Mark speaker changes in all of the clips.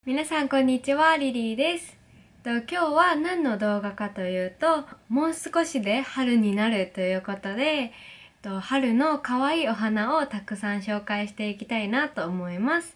Speaker 1: 皆さんこんにちは、リリーです。今日は何の動画かというと、もう少しで春になるということで、春の可愛いお花をたくさん紹介していきたいなと思います。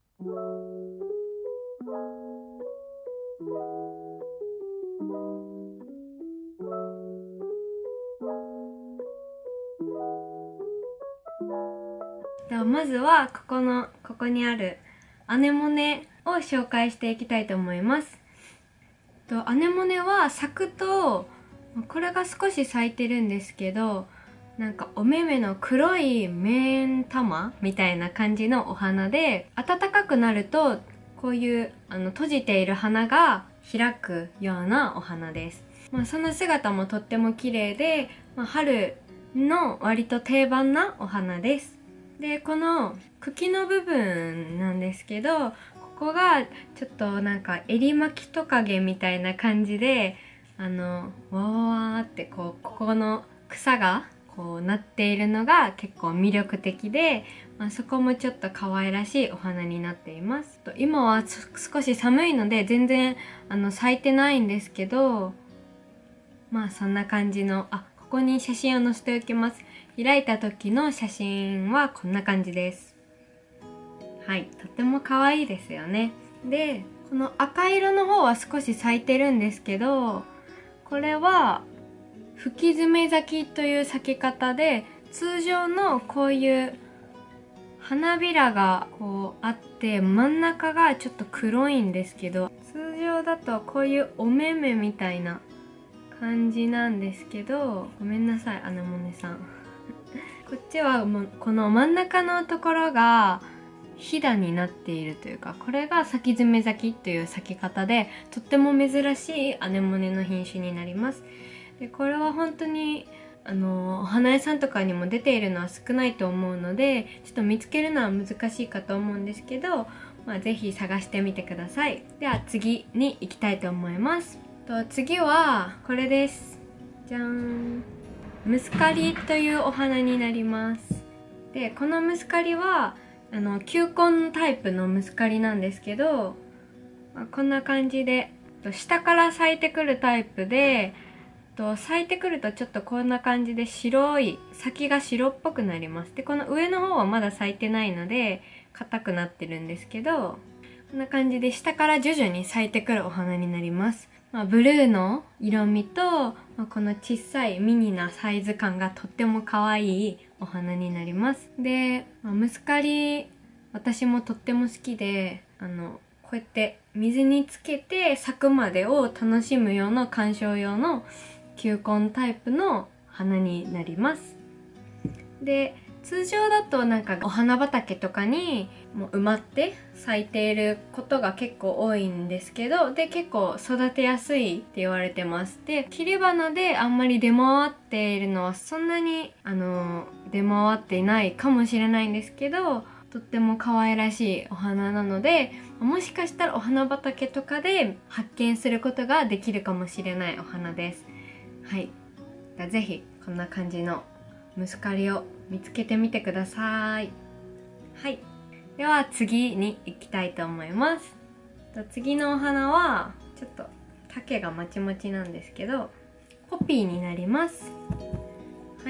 Speaker 1: まずはここにあるアネモネを紹介していきたいと思います。アネモネは咲くと、これが少し咲いてるんですけど、なんかお目目の黒い目玉みたいな感じのお花で、暖かくなるとこういう閉じている花が開くようなお花です。その姿もとっても綺麗で、春の割と定番なお花です。で、この茎の部分なんですけど、ここがちょっとなんか襟巻きトカゲみたいな感じで、わーわーってここの草がこうなっているのが結構魅力的で、そこもちょっと可愛らしいお花になっています。今は少し寒いので全然咲いてないんですけど、そんな感じの、ここに写真を載せておきます。開いた時の写真はこんな感じです。はい、とっても可愛いですよね。で、この赤色の方は少し咲いてるんですけど、これは吹き爪咲きという咲き方で、通常のこういう花びらがこうあって真ん中がちょっと黒いんですけど、通常だとこういうお目目みたいな感じなんですけど、ごめんなさいアネモネさんこっちはもうこの真ん中のところがひだになっているというか、これが咲き爪咲きという咲き方で、とっても珍しいアネモネの品種になります。で、これは本当にお花屋さんとかにも出ているのは少ないと思うので、ちょっと見つけるのは難しいかと思うんですけど、ぜひ探してみてください。では次に行きたいと思います。次はこれです。じゃーん。ムスカリというお花になります。で、このムスカリは球根タイプのムスカリなんですけど、こんな感じで下から咲いてくるタイプで、咲いてくるとちょっとこんな感じで先が白っぽくなります。で、この上の方はまだ咲いてないので硬くなってるんですけど、こんな感じで下から徐々に咲いてくるお花になります。ブルーの色味と、この小さいミニなサイズ感がとっても可愛いお花になります。で、ムスカリ私もとっても好きで、こうやって水につけて咲くまでを楽しむような観賞用の球根タイプの花になります。で、通常だとなんかお花畑とかにもう埋まって咲いていることが結構多いんですけど、で、結構育てやすいって言われてます。で、切り花であんまり出回っているのはそんなに出回っていないかもしれないんですけど、とっても可愛らしいお花なので、もしかしたらお花畑とかで発見することができるかもしれないお花です。はい。ぜひこんな感じのムスカリを見つけてみてください。はい。では次に行きたいと思います。次のお花はちょっと丈がまちまちなんですけど、ポピーになります。はい。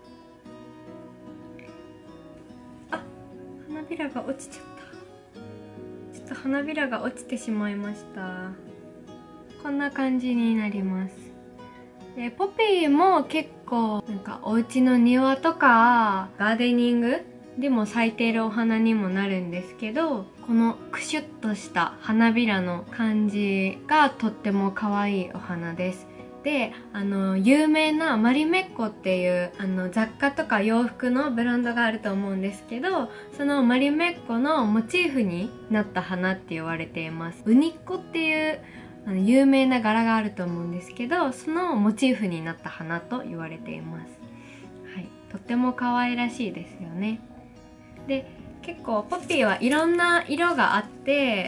Speaker 1: 花びらが落ちちゃった。ちょっと花びらが落ちてしまいました。こんな感じになります。で、ポピーも結構なんかお家の庭とかガーデニングでも咲いているお花にもなるんですけど、このクシュッとした花びらの感じがとっても可愛いお花です。で、有名なマリメッコっていう雑貨とか洋服のブランドがあると思うんですけど、そのマリメッコのモチーフになった花って言われています。ウニッコっていう有名な柄があると思うんですけど、そのモチーフになった花と言われています。はい、とっても可愛らしいですよね。で、結構ポピーはいろんな色があって、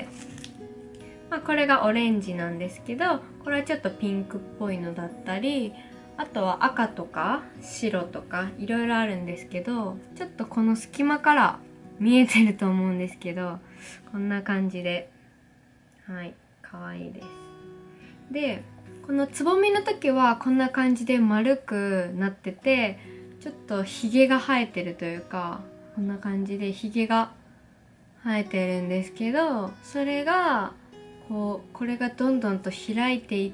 Speaker 1: これがオレンジなんですけど、これはちょっとピンクっぽいのだったり、あとは赤とか白とかいろいろあるんですけど、ちょっとこの隙間から見えてると思うんですけど、こんな感じではい、かわいいです。でこのつぼみの時はこんな感じで丸くなってて、ちょっとひげが生えてるというか、こんな感じでひげが生えてるんですけど、それがこれがどんどんと開いていって、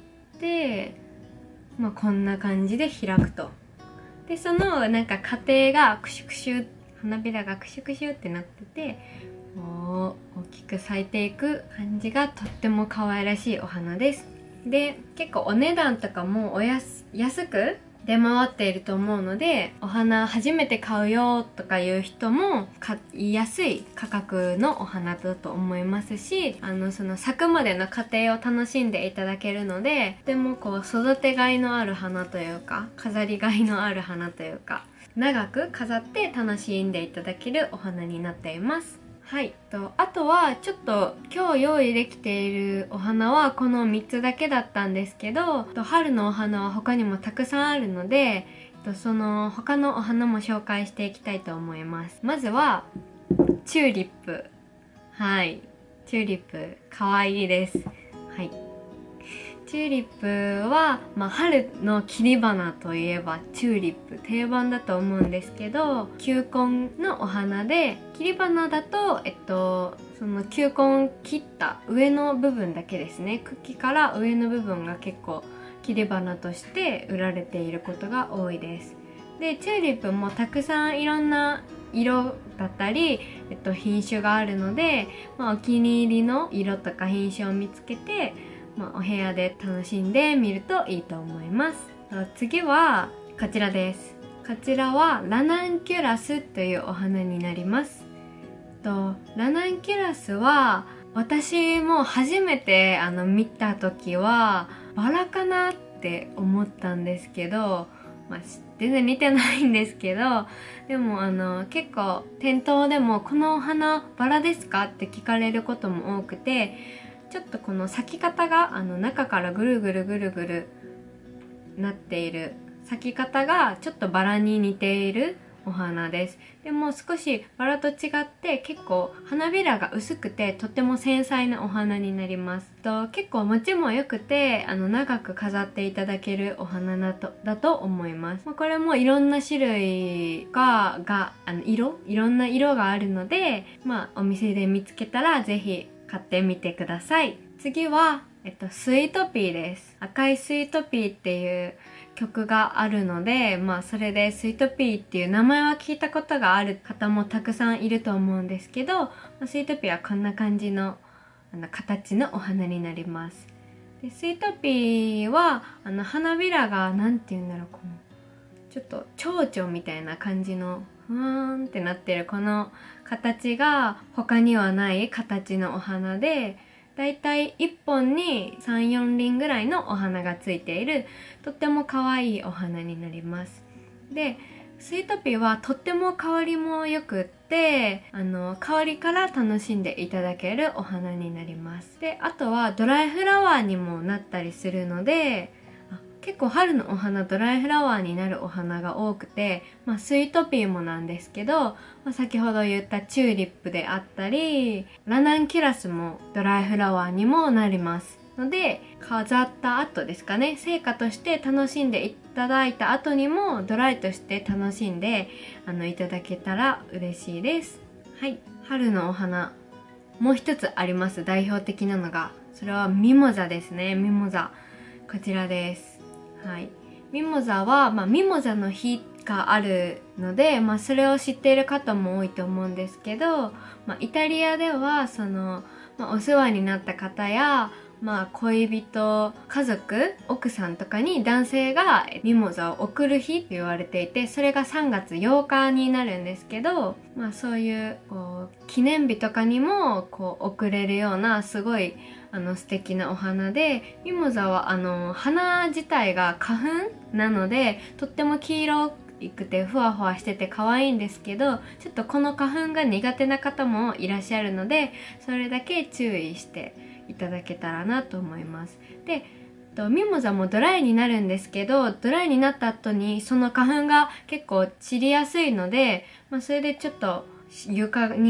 Speaker 1: こんな感じで開くと。でそのなんか過程がクシュクシュ、花びらがクシュクシュってなってて、大きく咲いていく感じがとっても可愛らしいお花です。で結構お値段とかも安く出回っていると思うので、お花初めて買うよとかいう人も買いやすい価格のお花だと思いますし、その咲くまでの過程を楽しんでいただけるので、とても育てがいのある花というか、飾りがいのある花というか、長く飾って楽しんでいただけるお花になっています。はい、あとはちょっと今日用意できているお花はこの3つだけだったんですけど、春のお花は他にもたくさんあるので、その他のお花も紹介していきたいと思います。まずはチューリップ。はい、チューリップかわいいです。はい、チューリップは、春の切り花といえばチューリップ定番だと思うんですけど、球根のお花で、切り花だとその球根切った上の部分だけですね。茎から上の部分が結構切り花として売られていることが多いです。でチューリップもたくさんいろんな色だったり、品種があるので、お気に入りの色とか品種を見つけて、お部屋で楽しんでみるといいと思います。次はこちらです。こちらはラナンキュラスというお花になります。ラナンキュラスは私も初めて見た時はバラかなって思ったんですけど、全然似てないんですけど、でも結構店頭でもこのお花バラですかって聞かれることも多くて、ちょっとこの咲き方が中からぐるぐるぐるぐるなっている咲き方がちょっとバラに似ているお花です。でも少しバラと違って結構花びらが薄くてとても繊細なお花になります。結構持ちも良くて長く飾っていただけるお花だと思います。これもいろんな種類がいろんな色があるので、お店で見つけたらぜひ買ってみてください。次は、スイートピーです。赤いスイートピーっていう曲があるので、それでスイートピーっていう名前は聞いたことがある方もたくさんいると思うんですけど、スイートピーはこんな感じの形のお花になります。でスイートピーは花びらがなんていうんだろう、ちょっと蝶々みたいな感じのふわーんってなってるこの形が他にはない形のお花で、だいたい1本に 3,4 輪ぐらいのお花がついているとっても可愛いお花になります。でスイートピーはとっても香りも良くって香りから楽しんでいただけるお花になります。であとはドライフラワーにもなったりするので、結構春のお花ドライフラワーになるお花が多くて、スイートピーもなんですけど、先ほど言ったチューリップであったりラナンキュラスもドライフラワーにもなりますので、飾った後ですかね、成果として楽しんでいただいた後にもドライとして楽しんでいただけたら嬉しいです。はい、春のお花もう一つあります。代表的なのが、それはミモザですね。ミモザ、こちらです。はい、ミモザは、ミモザの日があるので、それを知っている方も多いと思うんですけど、イタリアではお世話になった方や、恋人、家族、奥さんとかに男性がミモザを贈る日って言われていて、それが3月8日になるんですけど、そういう記念日とかにも贈れるようなすごい素敵なお花で、ミモザは花自体が花粉なのでとっても黄色くてふわふわしてて可愛いんですけど、ちょっとこの花粉が苦手な方もいらっしゃるので、それだけ注意していただけたらなと思います。でミモザもドライになるんですけど、ドライになった後にその花粉が結構散りやすいので、それでちょっと床に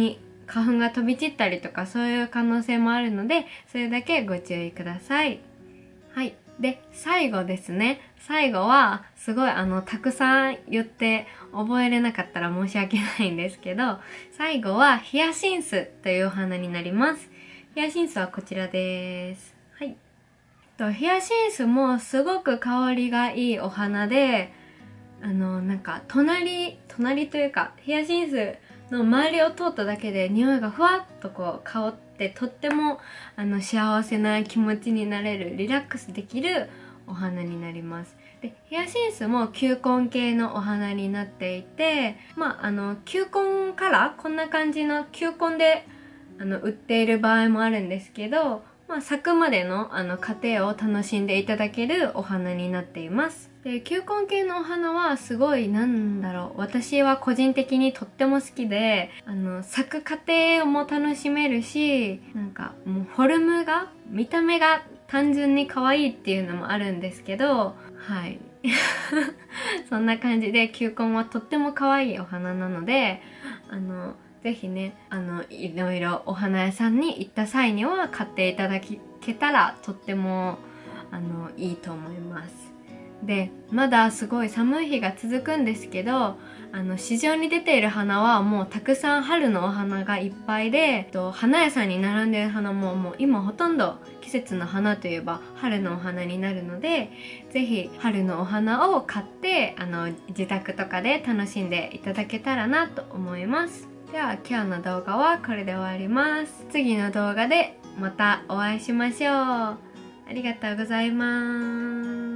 Speaker 1: 花粉が飛び散ったりとかそういう可能性もあるので、それだけご注意ください。はい。で、最後ですね。最後は、すごいたくさん言って覚えれなかったら申し訳ないんですけど、最後はヒヤシンスというお花になります。ヒヤシンスはこちらです。はい。ヒヤシンスもすごく香りがいいお花で、なんか隣というか、ヒヤシンスの周りを通っただけで匂いがふわっとこう香って、とっても幸せな気持ちになれる、リラックスできるお花になります。で、ヒヤシンスも球根系のお花になっていて、球根からこんな感じの球根で売っている場合もあるんですけど、咲くまでの過程を楽しんでいただけるお花になっています。で、球根系のお花はすごい私は個人的にとっても好きで、咲く過程も楽しめるし、なんかもうフォルムが、見た目が単純に可愛いっていうのもあるんですけど、はい。そんな感じで球根はとっても可愛いお花なので、ぜひね、いろいろお花屋さんに行った際には買っていただけたらとっても、いいと思います。で、まだすごい寒い日が続くんですけど、市場に出ている花はもうたくさん春のお花がいっぱいで、花屋さんに並んでいる花ももう今ほとんど季節の花といえば春のお花になるので、ぜひ春のお花を買って、自宅とかで楽しんでいただけたらなと思います。では今日の動画はこれで終わります。次の動画でまたお会いしましょう。ありがとうございます。